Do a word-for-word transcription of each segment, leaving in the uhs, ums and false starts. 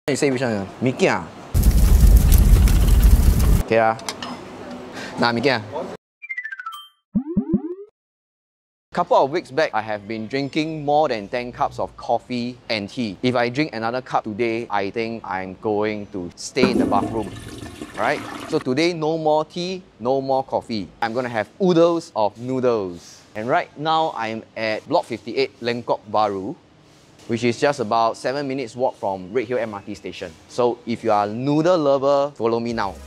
You say which one? Mee Kia. Okay ah. Nah, Mee Kia. Couple of weeks back, I have been drinking more than ten cups of coffee and tea. If I drink another cup today, I think I'm going to stay in the bathroom. Right? So today, no more tea, no more coffee. I'm gonna have oodles of noodles. And right now, I'm at Block fifty-eight, Lengkok Bahru, which is just about seven minutes walk from Redhill M R T station. So if you are a noodle lover, follow me now.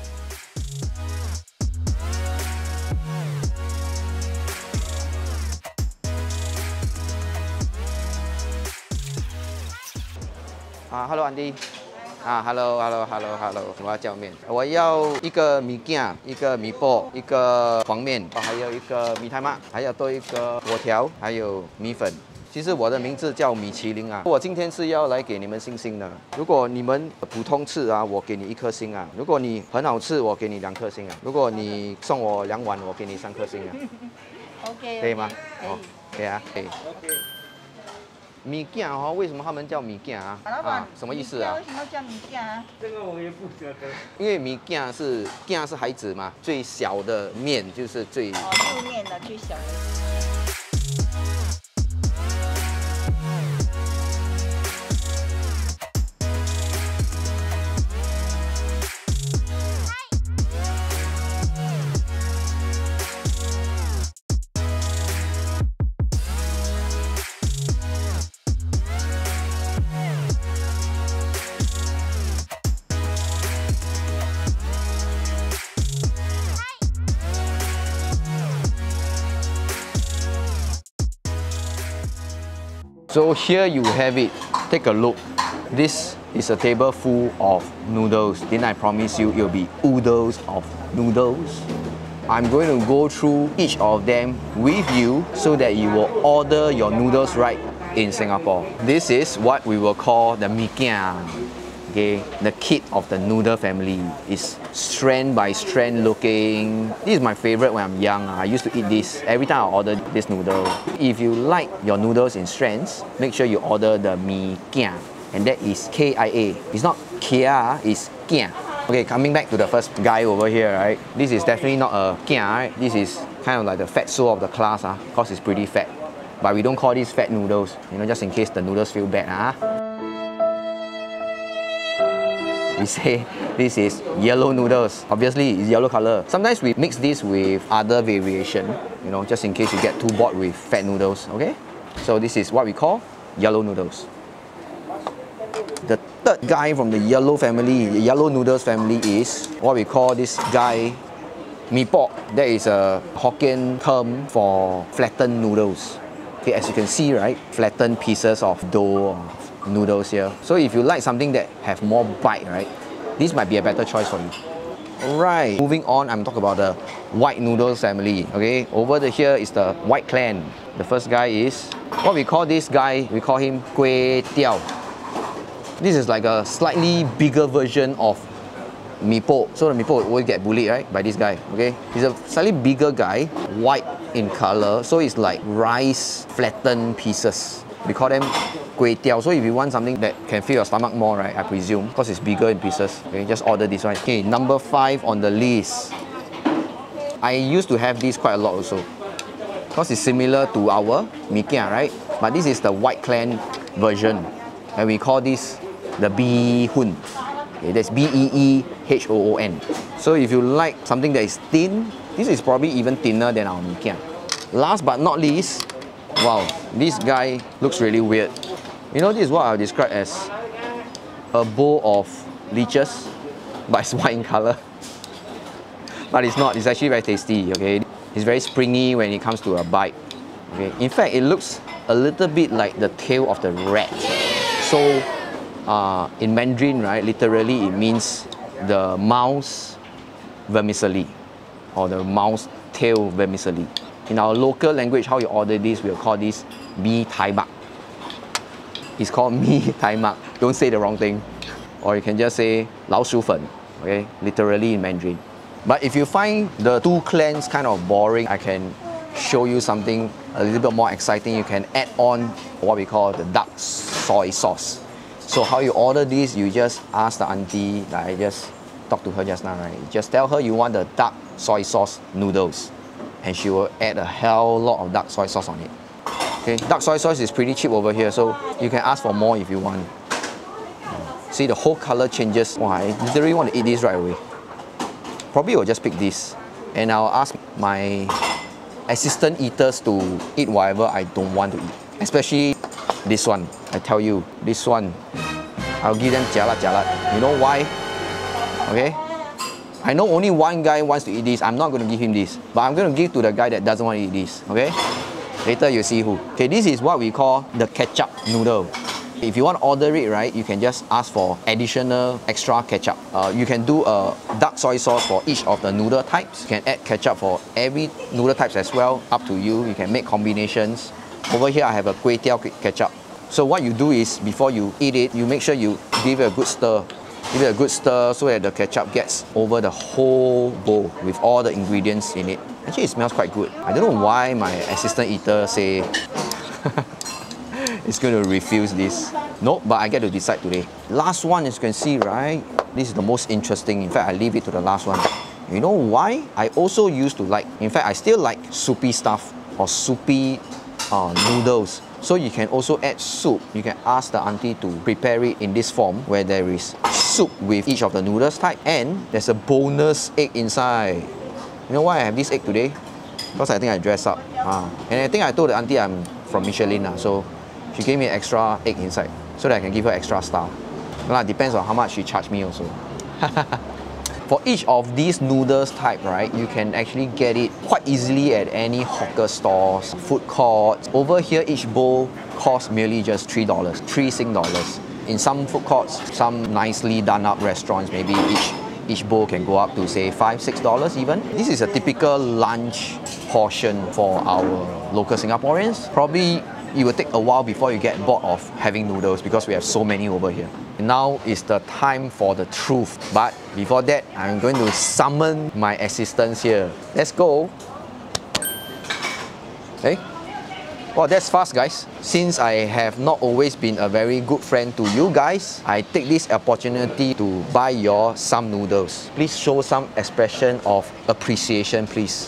Ah, hello Andy. Ah, hello, hello, hello, hello. 我要叫面，我要一个米酱，一个米波，一个黄面，还有一个米苔麻，还要多一个粿条，还有米粉。其实我的名字叫米其林啊。我今天是要来给你们星星的。如果你们普通吃啊，我给你一颗星啊；如果你很好吃，我给你两颗星啊；如果你送我两碗，我给你三颗星啊。OK， 可以吗？哦，可以啊，可以。 米酱哦，为什么他们叫米酱啊？啊，什么意思啊？ 为什么叫米酱啊？ 这个我也不晓得。 因为米酱是酱是孩子嘛，最小的面就是最。 哦，入面的最小的。 So here you have it. Take a look. This is a table full of noodles. Then I promise you it'll be oodles of noodles. I'm going to go through each of them with you so that you will order your noodles right in Singapore. This is what we will call the Mee Kia. Okay, the kit of the noodle family is strand by strand looking. This is my favorite when I'm young. I used to eat this every time I order this noodle. If you like your noodles in strands, make sure you order the Mee Kia, and that is K I A. It's not Kia, it's Kia. Okay, coming back to the first guy over here, right? This is definitely not a Kia, right? This is kind of like the fatso of the class, ah, because it's pretty fat. But we don't call these fat noodles, you know, just in case the noodles feel bad, ah. We say this is yellow noodles. Obviously, it's yellow color. Sometimes we mix this with other variation, you know, just in case you get too bored with fat noodles, okay? So this is what we call yellow noodles. The third guy from the yellow family, the yellow noodles family is what we call this guy mee pok. That is a Hokkien term for flattened noodles. Okay, as you can see, right, flattened pieces of dough, noodles here. So if you like something that have more bite, right, this might be a better choice for you. Alright, moving on, I'm talking about the white noodles family. Okay, over the here is the white clan. The first guy is what we call this guy, we call him Kway Teow. This is like a slightly bigger version of mee pok. So the mee pok always get bullied, right, by this guy. Okay, he's a slightly bigger guy, white in color, so it's like rice flattened pieces. We call them Kway Teow. So if you want something that can fill your stomach more, right, I presume, because it's bigger in pieces, okay, just order this one. Okay, number five on the list. I used to have this quite a lot also, because it's similar to our Mee Kia, right? But this is the white clan version, and we call this the Bee Hoon. Okay, that's B E E H O O N. So if you like something that is thin, this is probably even thinner than our Mee Kia. Last but not least, wow, this guy looks really weird. You know, this is what I'll describe as a bowl of leeches, but it's white in color. But it's not, it's actually very tasty, okay? It's very springy when it comes to a bite. Okay? In fact, it looks a little bit like the tail of the rat. So, uh, in Mandarin, right, literally it means the mouse vermicelli, or the mouse tail vermicelli. In our local language, how you order this, we'll call this mee tai mak. It's called mee tai mak. Don't say the wrong thing. Or you can just say lao shu fen, okay? Literally in Mandarin. But if you find the two clans kind of boring, I can show you something a little bit more exciting. You can add on what we call the dark soy sauce. So how you order this, you just ask the auntie, like I just talked to her just now, right? Just tell her you want the dark soy sauce noodles, and she will add a hell lot of dark soy sauce on it. Okay, dark soy sauce is pretty cheap over here, so you can ask for more if you want. See, the whole color changes. Wow, I literally want to eat this right away. Probably will just pick this, and I'll ask my assistant eaters to eat whatever I don't want to eat. Especially this one. I tell you, this one, I'll give them jialat jialat. You know why? Okay? I know only one guy wants to eat this. I'm not going to give him this, but I'm going to give to the guy that doesn't want to eat this. Okay? Later you see who. Okay, this is what we call the ketchup noodle. If you want to order it, right, you can just ask for additional extra ketchup. Uh, you can do a dark soy sauce for each of the noodle types. You can add ketchup for every noodle types as well. Up to you. You can make combinations. Over here I have a kway teow ketchup. So what you do is, before you eat it, you make sure you give it a good stir. Give it a good stir so that the ketchup gets over the whole bowl with all the ingredients in it. Actually, it smells quite good. I don't know why my assistant eater say it's going to refuse this. No, but I get to decide today. Last one, as you can see, right? This is the most interesting. In fact, I leave it to the last one. You know why? I also used to like, in fact, I still like soupy stuff or soupy uh, noodles. So you can also add soup. You can ask the auntie to prepare it in this form where there is soup with each of the noodles type, and there's a bonus egg inside. You know why I have this egg today? Because I think I dress up. Ah. And I think I told the auntie I'm from Michelin, uh, so she gave me an extra egg inside so that I can give her extra star. Well, it depends on how much she charged me also. For each of these noodles type, right, you can actually get it quite easily at any hawker stores, food courts. Over here, each bowl costs merely just three dollars, three Sing dollars. In some food courts, some nicely done up restaurants, maybe each each bowl can go up to say five, six dollars even. This is a typical lunch portion for our local Singaporeans. Probably it will take a while before you get bored of having noodles because we have so many over here. Now is the time for the truth. But before that, I'm going to summon my assistants here. Let's go. Hey. Well, that's fast, guys. Since I have not always been a very good friend to you guys, I take this opportunity to buy your some noodles. Please show some expression of appreciation, please.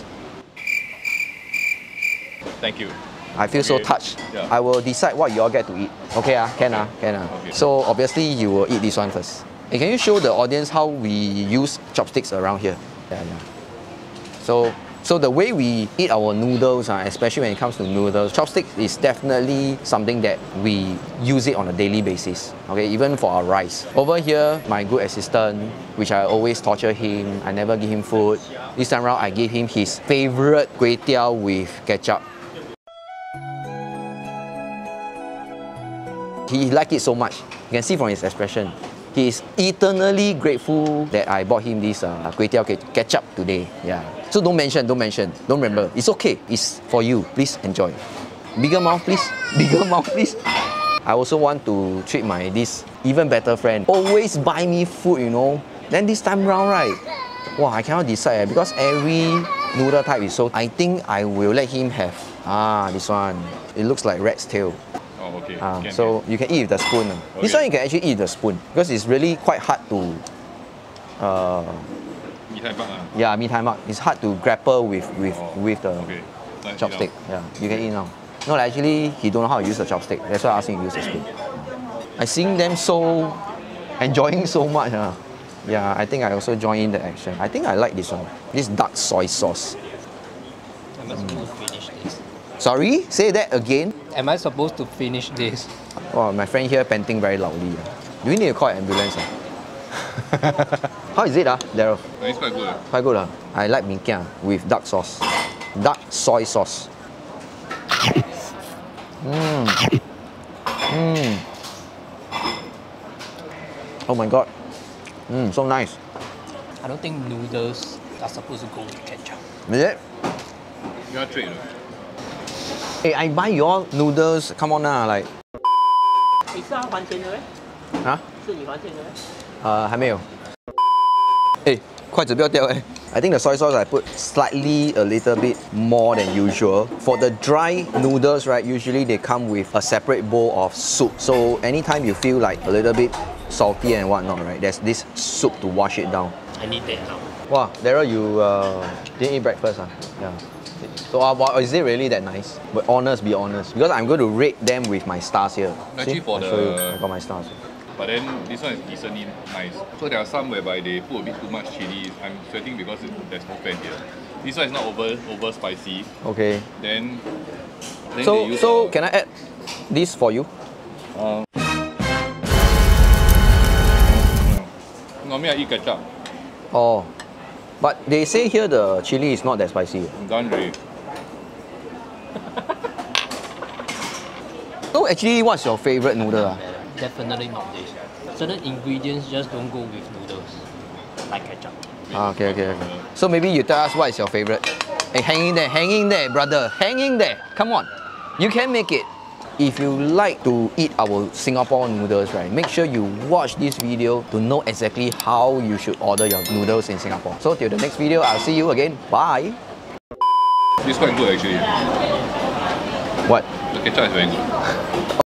Thank you. I feel Okay. so touched. Yeah. I will decide what you all get to eat. Okay, ah, can ah, can ah. Okay. So obviously you will eat this one first. Hey, can you show the audience how we use chopsticks around here? Yeah, yeah. So, so the way we eat our noodles, uh, especially when it comes to noodles, chopstick is definitely something that we use it on a daily basis. Okay, even for our rice. Over here, my good assistant, which I always torture him. I never give him food. This time around, I gave him his favorite kway teow with ketchup. He liked it so much. You can see from his expression. He is eternally grateful that I bought him this uh, kway teow ketchup today. Yeah. So don't mention, don't mention, don't remember. It's okay. It's for you. Please enjoy. Bigger mouth, please. Bigger mouth, please. I also want to treat my this even better friend. Always buy me food, you know. Then this time round, right? Wow, I cannot decide because every noodle type is so. I think I will let him have ah this one. It looks like rat's tail. Oh, okay. Uh, Can, so can. you can eat with the spoon. Okay. This one you can actually eat with the spoon because it's really quite hard to. Uh, Mee Tai Mak, ah. yeah, mee tai mak. It's hard to grapple with with Oh, with the okay. Like, chopstick. you know. Yeah, you can eat now. No, like, actually he don't know how to use the chopstick. That's why I asked him to use the spoon. I seeing them so enjoying so much. Uh. Yeah, I think I also join in the action. I think I like this one. This dark soy sauce. Am I supposed to finish this? Sorry, say that again. Am I supposed to finish this? Oh, my friend here panting very loudly. Uh. Do we need to call an ambulance? Uh? How is it, uh, Daryl? Oh, it's quite good. ah. Quite good. Uh. I like mee kia with dark sauce. Dark soy sauce. Mmm. Mmm. Oh my god. Mmm, so nice. I don't think noodles are supposed to go with ketchup. Is it? You are trade. Hey, I buy your noodles. Come on now, like. 你是要还钱的咩？ Huh? 是你还钱的咩？ Uh, 还没有。哎，筷子不要掉哎。 I think the soy sauce I put slightly a little bit more than usual. For the dry noodles, right, usually they come with a separate bowl of soup. So anytime you feel like a little bit salty and whatnot, right, there's this soup to wash it down. I need that now. Wow, Daryl, you uh, didn't eat breakfast, huh? Yeah. So uh, wow, is it really that nice? But honest, be honest. Because I'm going to rate them with my stars here. Actually, See? for I'll the- show you. I got my stars. But then this one is decently nice. So there are some whereby they put a bit too much chili. I'm sweating because it, there's no fan here. This one is not over over spicy. Okay. Then, then they So, use so a- can I add this for you? Uh, normally I eat ketchup. Oh. But they say here the chili is not that spicy. I'm done already. So actually, what's your favorite noodle? Ah? Definitely not this. Certain ingredients just don't go with noodles, like ketchup. Ah, okay, okay, okay. So maybe you tell us what is your favorite. Hey, hang in there, hang in there, brother. Hang in there. Come on. You can make it. If you like to eat our Singapore noodles, right, make sure you watch this video to know exactly how you should order your noodles in Singapore. So till the next video, I'll see you again. Bye. This is quite good actually. What? The ketchup is very good.